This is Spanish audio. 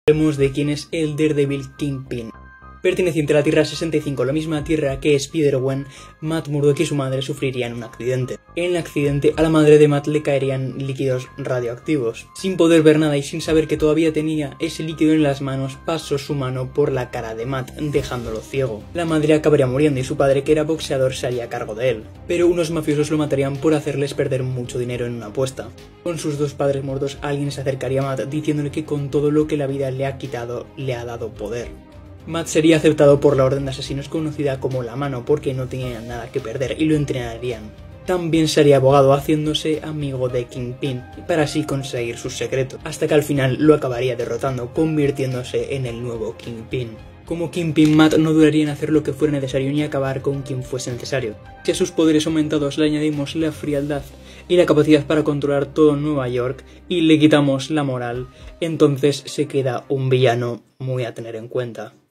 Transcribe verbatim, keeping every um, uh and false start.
Hablemos de quién es el Daredevil Kingpin. Perteneciente a la Tierra sesenta y cinco, la misma Tierra que Spider-Gwen, Matt Murdock y su madre sufrirían un accidente. En el accidente, a la madre de Matt le caerían líquidos radioactivos. Sin poder ver nada y sin saber que todavía tenía ese líquido en las manos, pasó su mano por la cara de Matt, dejándolo ciego. La madre acabaría muriendo y su padre, que era boxeador, se haría cargo de él. Pero unos mafiosos lo matarían por hacerles perder mucho dinero en una apuesta. Con sus dos padres muertos, alguien se acercaría a Matt diciéndole que con todo lo que la vida le ha quitado, le ha dado poder. Matt sería aceptado por la Orden de Asesinos, conocida como La Mano, porque no tenía nada que perder y lo entrenarían. También sería abogado, haciéndose amigo de Kingpin, para así conseguir sus secretos, hasta que al final lo acabaría derrotando, convirtiéndose en el nuevo Kingpin. Como Kingpin, Matt no duraría en hacer lo que fuera necesario ni acabar con quien fuese necesario. Si a sus poderes aumentados le añadimos la frialdad y la capacidad para controlar todo Nueva York y le quitamos la moral, entonces se queda un villano muy a tener en cuenta.